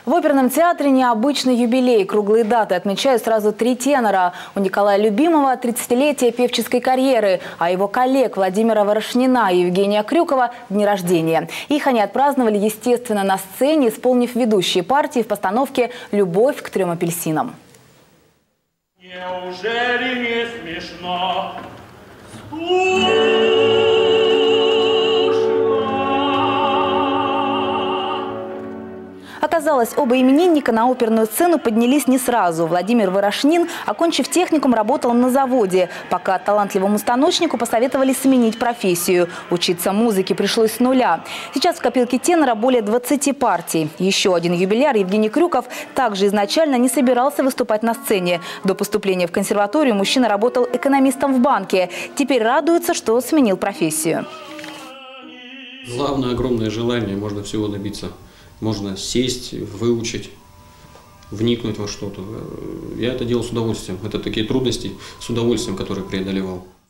В оперном театре необычный юбилей. Круглые даты отмечают сразу 3 тенора. У Николая Любимова 30-летие певческой карьеры, а его коллег Владимира Ворошнина и Евгения Крюкова – дни рождения. Их они отпраздновали, естественно, на сцене, исполнив ведущие партии в постановке «Любовь к 3 апельсинам». Неужели не смешно? Оказалось, оба именинника на оперную сцену поднялись не сразу. Владимир Ворошнин, окончив техникум, работал на заводе, пока талантливому станочнику посоветовали сменить профессию. Учиться музыке пришлось с нуля. Сейчас в копилке тенора более 20 партий. Еще один юбиляр, Евгений Крюков, также изначально не собирался выступать на сцене. До поступления в консерваторию мужчина работал экономистом в банке. Теперь радуется, что сменил профессию. Главное, огромное желание, можно всего добиться. Можно сесть, выучить, вникнуть во что-то. Я это делал с удовольствием. Это такие трудности с удовольствием, которые преодолевал.